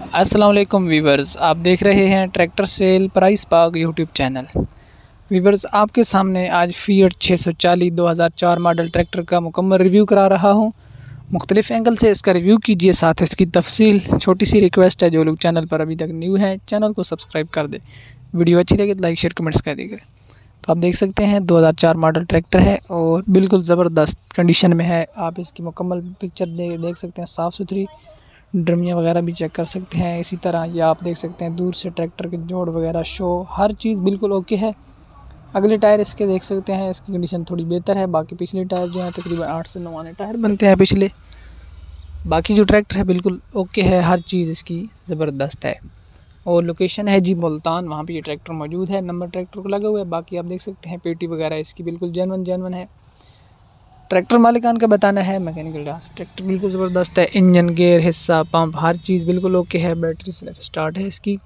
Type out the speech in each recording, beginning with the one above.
अस्सलाम वालेकुम वीवर्स, आप देख रहे हैं ट्रैक्टर सेल प्राइस पाग यूट्यूब चैनल। वीवर्स, आपके सामने आज फिएट 640 2004 मॉडल ट्रैक्टर का मुकम्मल रिव्यू करा रहा हूं। मुख्तलिफ एंगल से इसका रिव्यू कीजिए, साथ इसकी तफसील। छोटी सी रिक्वेस्ट है, जो लोग चैनल पर अभी तक न्यू हैं चैनल को सब्सक्राइब कर दे। वीडियो अच्छी लगे तो लाइक शेयर कमेंट्स कर दीजिए। तो आप देख सकते हैं 2004 मॉडल ट्रैक्टर है और बिल्कुल ज़बरदस्त कंडीशन में है। आप इसकी मुकम्मल पिक्चर देख सकते हैं, साफ़ सुथरी। ड्रमियाँ वगैरह भी चेक कर सकते हैं। इसी तरह ये आप देख सकते हैं दूर से ट्रैक्टर के जोड़ वगैरह शो, हर चीज़ बिल्कुल ओके है। अगले टायर इसके देख सकते हैं, इसकी कंडीशन थोड़ी बेहतर है। बाकी पिछले टायर जो हैं तकरीबन 8 से 9 आने टायर बनते हैं पिछले। बाकी जो ट्रैक्टर है बिल्कुल ओके है, हर चीज़ इसकी ज़बरदस्त है। और लोकेशन है जी मुल्तान, वहाँ पे ये ट्रैक्टर मौजूद है। नंबर ट्रैक्टर को लगा हुआ है। बाकी आप देख सकते हैं पेटी वगैरह इसकी बिल्कुल जेन्युइन है। ट्रैक्टर मालिकान का बताना है मैकेनिकल डांस ट्रैक्टर बिल्कुल ज़बरदस्त है। इंजन, गेयर, हिस्सा, पंप, हर चीज़ बिल्कुल ओके है। बैटरी सेल्फ स्टार्ट है इसकी।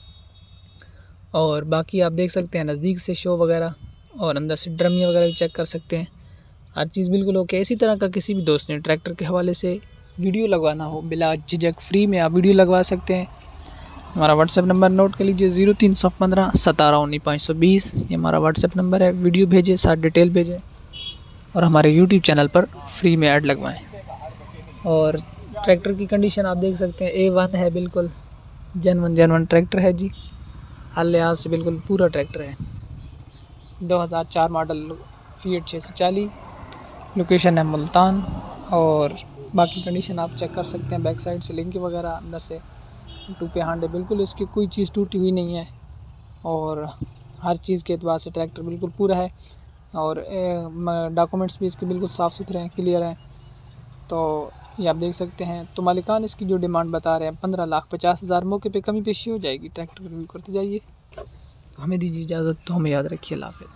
और बाकी आप देख सकते हैं नज़दीक से शो वगैरह, और अंदर से ड्रमियाँ वगैरह भी चेक कर सकते हैं। हर चीज़ बिल्कुल ओके है। इसी तरह का किसी भी दोस्त ने ट्रैक्टर के हवाले से वीडियो लगवाना हो, बिला झिझक फ्री में आप वीडियो लगवा सकते हैं। हमारा व्हाट्सएप नंबर नोट कर लीजिए, 0315 17 19 520। ये हमारा व्हाट्सएप नंबर है। वीडियो भेजें, साथ डिटेल भेजें और हमारे यूट्यूब चैनल पर फ्री में ऐड लगवाएं। और ट्रैक्टर की कंडीशन आप देख सकते हैं, A1 है, बिल्कुल जेन्युइन ट्रैक्टर है जी। हर लिहाज से बिल्कुल पूरा ट्रैक्टर है। 2004 मॉडल फिएट 640, लोकेशन है मुल्तान। और बाकी कंडीशन आप चेक कर सकते हैं, बैक साइड से लिंक वगैरह, अंदर से टूपे हांडे, बिल्कुल इसकी कोई चीज़ टूटी हुई नहीं है। और हर चीज़ के एतबार से ट्रैक्टर बिल्कुल पूरा है। और डॉक्यूमेंट्स भी इसके बिल्कुल साफ़ सुथरे हैं, क्लियर हैं। तो ये आप देख सकते हैं। तो मालिकान इसकी जो डिमांड बता रहे हैं 15,50,000, मौके पे कमी पेशी हो जाएगी। ट्रैक्टर रिव्यू करते जाइए। तो हमें दीजिए इजाज़त, तो हमें याद रखिए। अल्लाह हाफ़िज़।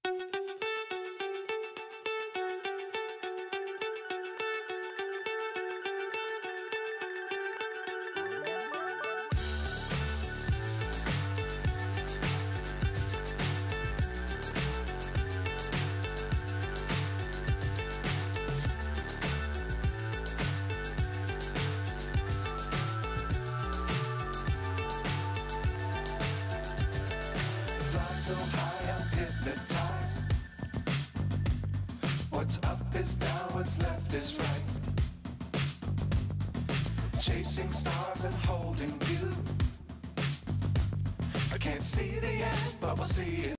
So high, I'm hypnotized. What's up is down, what's left is right. Chasing stars and holding you. I can't see the end, but we'll see it.